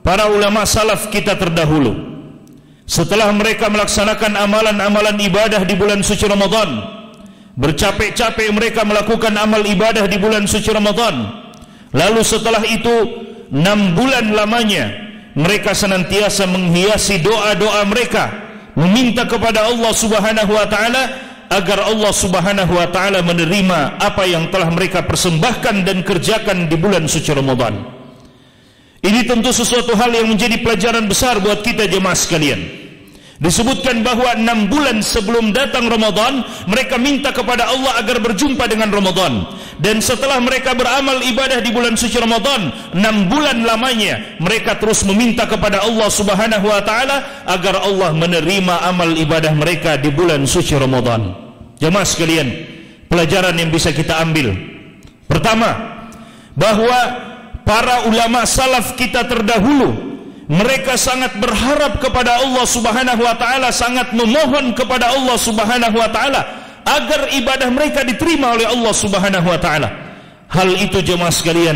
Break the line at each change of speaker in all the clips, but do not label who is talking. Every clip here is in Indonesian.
para ulama salaf kita terdahulu, setelah mereka melaksanakan amalan-amalan ibadah di bulan suci Ramadan, bercapek-capek mereka melakukan amal ibadah di bulan suci Ramadan, lalu setelah itu 6 bulan lamanya mereka senantiasa menghiasi doa-doa mereka, meminta kepada Allah Subhanahu wa taala agar Allah Subhanahu wa taala menerima apa yang telah mereka persembahkan dan kerjakan di bulan suci Ramadan. Ini tentu sesuatu hal yang menjadi pelajaran besar buat kita jemaah sekalian. Disebutkan bahwa 6 bulan sebelum datang Ramadan, mereka minta kepada Allah agar berjumpa dengan Ramadan. Dan setelah mereka beramal ibadah di bulan suci Ramadan, 6 bulan lamanya mereka terus meminta kepada Allah Subhanahu wa taala agar Allah menerima amal ibadah mereka di bulan suci Ramadan. Jemaah sekalian, pelajaran yang bisa kita ambil. Pertama, bahwa para ulama salaf kita terdahulu, mereka sangat berharap kepada Allah Subhanahu wa taala, sangat memohon kepada Allah Subhanahu wa taala agar ibadah mereka diterima oleh Allah Subhanahu wa taala. Hal itu jemaah sekalian,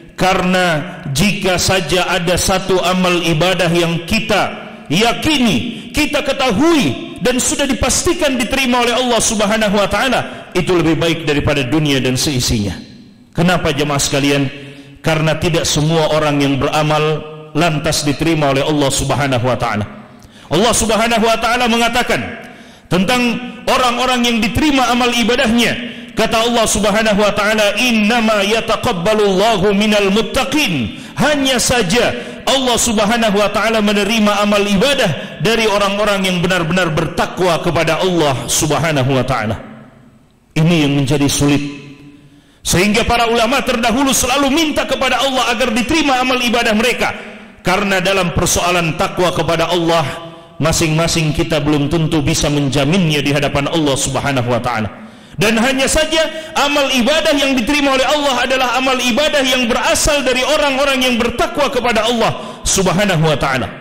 karena jika saja ada satu amal ibadah yang kita yakini, kita ketahui dan sudah dipastikan diterima oleh Allah Subhanahu wa taala, itu lebih baik daripada dunia dan seisinya. Kenapa jemaah sekalian? Karena tidak semua orang yang beramal lantas diterima oleh Allah Subhanahu wa taala. Allah Subhanahu wa taala mengatakan tentang orang-orang yang diterima amal ibadahnya, kata Allah Subhanahu wa taala, innama yataqabbalullahu minal muttaqin. Hanya saja Allah Subhanahu wa taala menerima amal ibadah dari orang-orang yang benar-benar bertakwa kepada Allah Subhanahu wa taala. Ini yang menjadi sulit, sehingga para ulama terdahulu selalu minta kepada Allah agar diterima amal ibadah mereka. Karena dalam persoalan takwa kepada Allah, masing-masing kita belum tentu bisa menjaminnya di hadapan Allah Subhanahu wa taala. Dan hanya saja amal ibadah yang diterima oleh Allah adalah amal ibadah yang berasal dari orang-orang yang bertakwa kepada Allah Subhanahu wa taala.